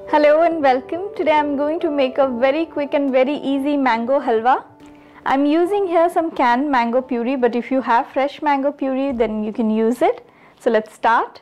Hello and welcome. Today I'm going to make a very quick and very easy mango halwa. I'm using here some canned mango puree, but if you have fresh mango puree then you can use it. So let's start.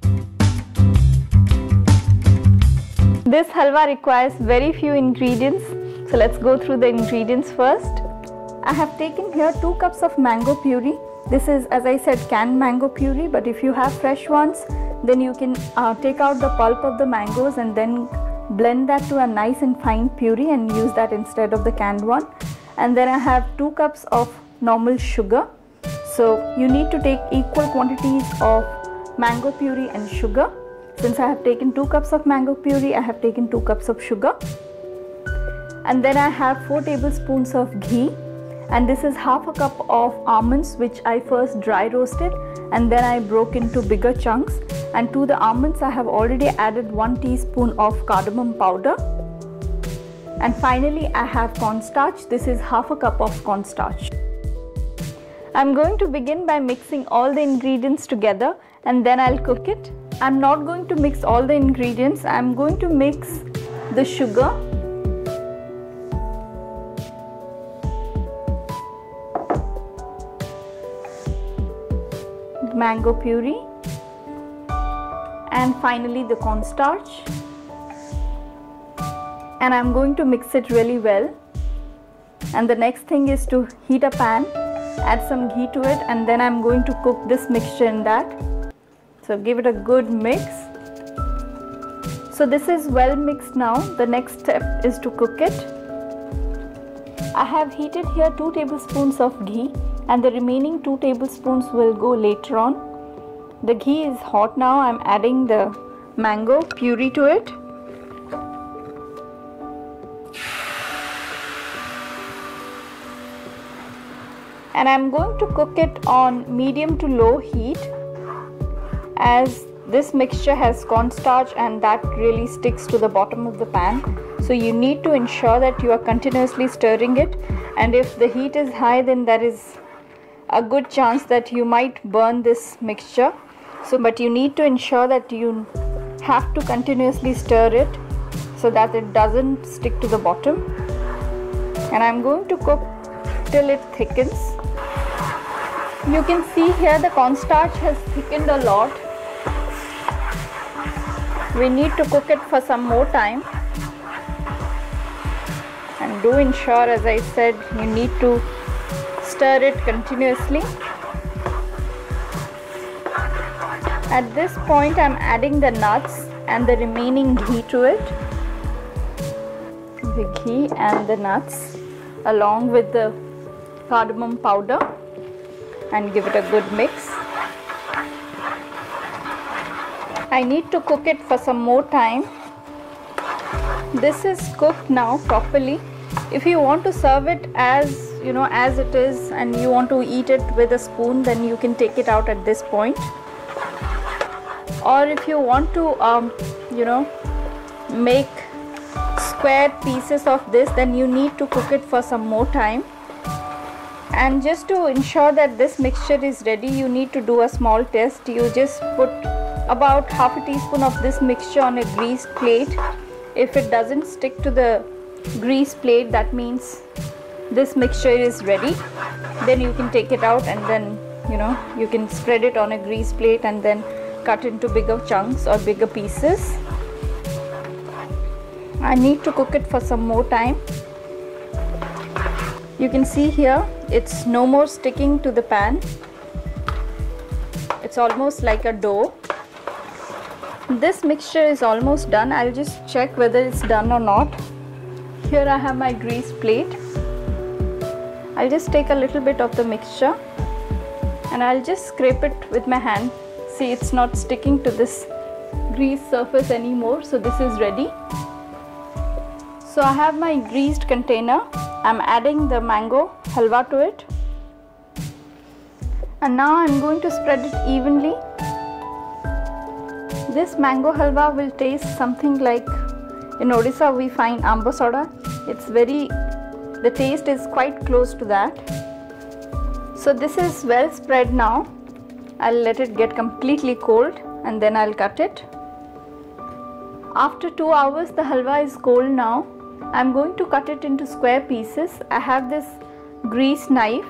This halwa requires very few ingredients. So let's go through the ingredients first. I have taken here 2 cups of mango puree. This is, as I said, canned mango puree, but if you have fresh ones then you can take out the pulp of the mangoes and then blend that to a nice and fine puree and use that instead of the canned one. And then I have 2 cups of normal sugar. So you need to take equal quantities of mango puree and sugar. Since I have taken 2 cups of mango puree, I have taken 2 cups of sugar. And then I have 4 tablespoons of ghee, and this is half a cup of almonds which I first dry roasted and then I broke into bigger chunks. And to the almonds I have already added 1 teaspoon of cardamom powder. And finally I have cornstarch. This is half a cup of cornstarch. I'm going to begin by mixing all the ingredients together and then I'll cook it. I'm not going to mix all the ingredients. I'm going to mix the sugar, the mango puree, and finally the cornstarch, and I'm going to mix it really well. And the next thing is to heat a pan, add some ghee to it, and then I'm going to cook this mixture in that. So give it a good mix. So this is well mixed now. The next step is to cook it. I have heated here 2 tablespoons of ghee and the remaining 2 tablespoons will go later on. The ghee is hot now. I'm adding the mango puree to it. And I'm going to cook it on medium to low heat, as this mixture has cornstarch and that really sticks to the bottom of the pan. So you need to ensure that you are continuously stirring it, and if the heat is high then there is a good chance that you might burn this mixture. But you need to ensure that you have to continuously stir it so that it doesn't stick to the bottom. And I'm going to cook till it thickens. You can see here the cornstarch has thickened a lot. We need to cook it for some more time. And do ensure, as I said, you need to stir it continuously. At this point I'm adding the nuts and the remaining ghee to it. The ghee and the nuts along with the cardamom powder, and give it a good mix. I need to cook it for some more time. This is cooked now properly. If you want to serve it as as it is and you want to eat it with a spoon, then you can take it out at this point. Or if you want to make square pieces of this, then you need to cook it for some more time. And just to ensure that this mixture is ready, you need to do a small test. You just put about half a teaspoon of this mixture on a greased plate. If it doesn't stick to the greased plate, that means this mixture is ready. Then you can take it out and then you can spread it on a greased plate and then cut into bigger chunks or bigger pieces. I need to cook it for some more time. You can see here it's no more sticking to the pan. It's almost like a dough. This mixture is almost done. I'll just check whether it's done or not. Here I have my greased plate. I'll just take a little bit of the mixture and I'll just scrape it with my hand. See, it's not sticking to this greased surface anymore. So this is ready. So I have my greased container. I'm adding the mango halwa to it. And now I'm going to spread it evenly. This mango halwa will taste something like, in Odisha we find amba soda. The taste is quite close to that. So this is well spread now. I'll let it get completely cold and then I'll cut it. After 2 hours, the halwa is cold now. I'm going to cut it into square pieces. I have this grease knife.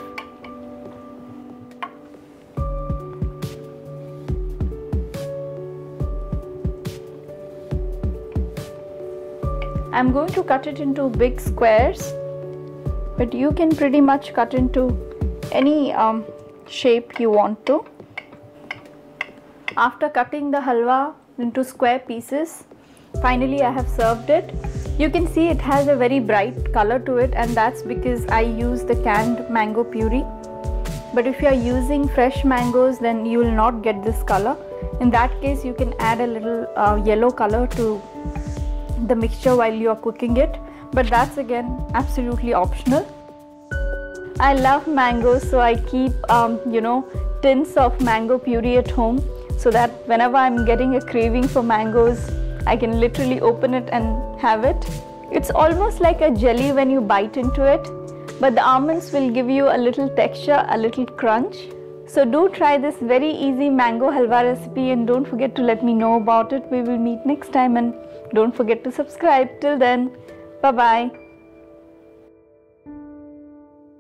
I'm going to cut it into big squares, but you can pretty much cut into any shape you want to. After cutting the halwa into square pieces, finally I have served it. You can see it has a very bright color to it, and that's because I use the canned mango puree. But if you are using fresh mangoes, then you will not get this color. In that case, you can add a little yellow color to the mixture while you are cooking it, but that's again absolutely optional. I love mangoes, so I keep tins of mango puree at home, so that whenever I'm getting a craving for mangoes, I can literally open it and have it. It's almost like a jelly when you bite into it, but the almonds will give you a little texture, a little crunch. So do try this very easy mango halwa recipe, and don't forget to let me know about it. We will meet next time, and don't forget to subscribe. Till then, bye bye.